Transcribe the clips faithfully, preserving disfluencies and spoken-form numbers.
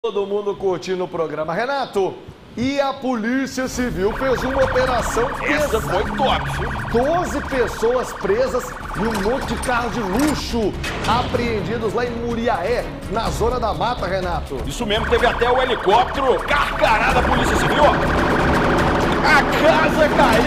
Todo mundo curtindo o programa. Renato, e a Polícia Civil fez uma operação Essa pesada. foi top, viu? doze pessoas presas e um monte de carro de luxo apreendidos lá em Muriaé, na zona da mata, Renato. Isso mesmo, teve até o helicóptero carcará da Polícia Civil, ó. A casa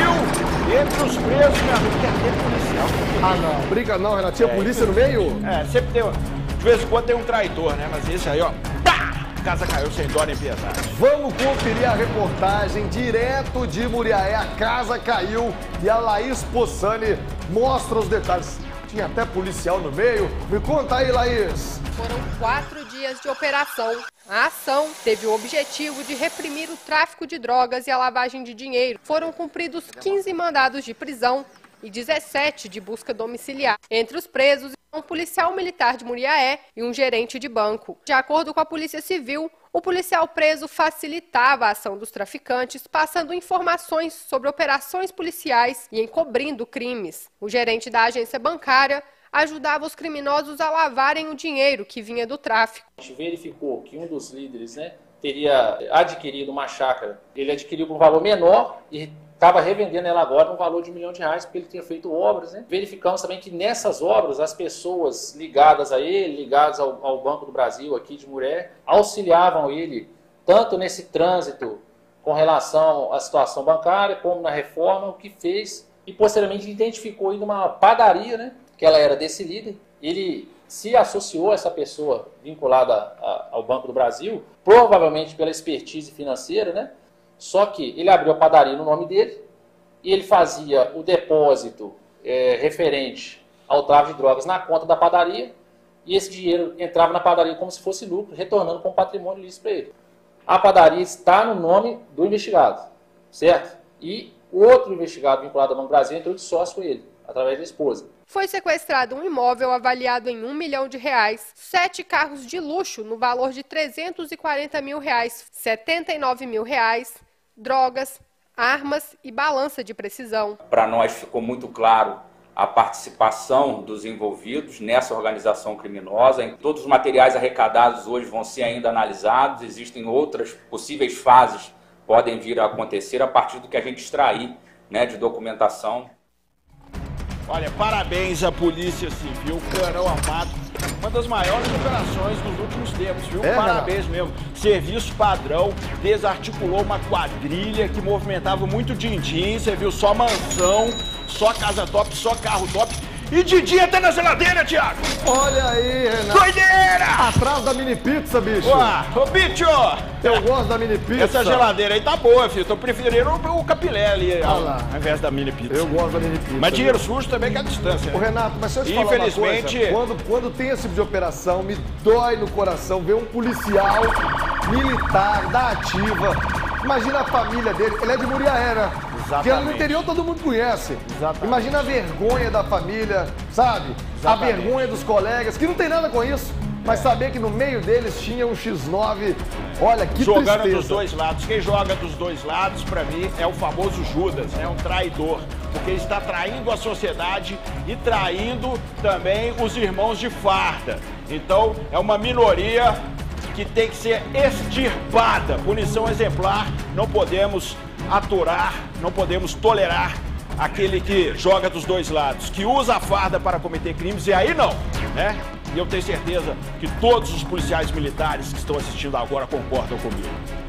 caiu entre os presos, meu amigo, que até policial. Ah, não, brinca não, Renato. Tinha É, polícia no meio? É, sempre tem, de vez em quando tem um traidor, né? Mas esse aí, ó, pá! A casa caiu sem dó nem piedade. Vamos conferir a reportagem direto de Muriaé. A casa caiu e a Laís Possani mostra os detalhes. Tinha até policial no meio. Me conta aí, Laís. Foram quatro dias de operação. A ação teve o objetivo de reprimir o tráfico de drogas e a lavagem de dinheiro. Foram cumpridos quinze mandados de prisão e dezessete de busca domiciliar. Entre os presos, um policial militar de Muriaé e um gerente de banco. De acordo com a Polícia Civil, o policial preso facilitava a ação dos traficantes, passando informações sobre operações policiais e encobrindo crimes. O gerente da agência bancária ajudava os criminosos a lavarem o dinheiro que vinha do tráfico. A gente verificou que um dos líderes, né, teria adquirido uma chácara. Ele adquiriu por um valor menor e estava revendendo ela agora no valor de um milhão de reais, porque ele tinha feito obras, né? Verificamos também que nessas obras, as pessoas ligadas a ele, ligadas ao, ao Banco do Brasil, aqui de Muriaé, auxiliavam ele, tanto nesse trânsito com relação à situação bancária, como na reforma, o que fez, e posteriormente identificou ainda uma padaria, né? Que ela era desse líder. Ele se associou a essa pessoa vinculada a, ao Banco do Brasil, provavelmente pela expertise financeira, né? Só que ele abriu a padaria no nome dele e ele fazia o depósito é, referente ao tráfico de drogas na conta da padaria e esse dinheiro entrava na padaria como se fosse lucro, retornando com patrimônio ilícito para ele. A padaria está no nome do investigado, certo? E o outro investigado vinculado ao Banco do Brasil entrou de sócio com ele, através da esposa. Foi sequestrado um imóvel avaliado em um milhão de reais, sete carros de luxo no valor de trezentos e quarenta mil reais, setenta e nove mil reais, drogas, armas e balança de precisão. Para nós ficou muito claro a participação dos envolvidos nessa organização criminosa. Todos os materiais arrecadados hoje vão ser ainda analisados, existem outras possíveis fases que podem vir a acontecer a partir do que a gente extrair, né, de documentação. Olha, parabéns à Polícia Civil, Canão Armado, uma das maiores operações dos últimos tempos, viu? É, Parabéns mesmo. Serviço padrão, desarticulou uma quadrilha que movimentava muito din-din, você viu, só mansão, só casa top, só carro top. E de dia até na geladeira, Thiago! Olha aí, Renato. Doideira! Atrás da mini pizza, bicho. Ué, ô bicho! Eu gosto da mini pizza. Essa geladeira aí tá boa, filho. Tô preferindo o, o capilé ali, ao, lá. ao invés da mini pizza. Eu gosto da mini pizza. Mas dinheiro viu? sujo também que é a distância. Ô, Né? Renato, mas se eu te falar uma Infelizmente- coisa, quando, quando tem esse tipo de operação, me dói no coração ver um policial militar da ativa. Imagina a família dele. Ele é de Muriaé, né? Exatamente. Que no interior todo mundo conhece. Exatamente. Imagina a vergonha da família, sabe? Exatamente. A vergonha dos colegas, que não tem nada com isso. Mas saber que no meio deles tinha um xis nove, olha que Jogando tristeza. dos dois lados. Quem joga dos dois lados, pra mim, é o famoso Judas, é um traidor. Porque ele está traindo a sociedade e traindo também os irmãos de farda. Então, é uma minoria que tem que ser extirpada. Punição exemplar, não podemos aturar, não podemos tolerar aquele que joga dos dois lados, que usa a farda para cometer crimes, e aí não, né? E eu tenho certeza que todos os policiais militares que estão assistindo agora concordam comigo.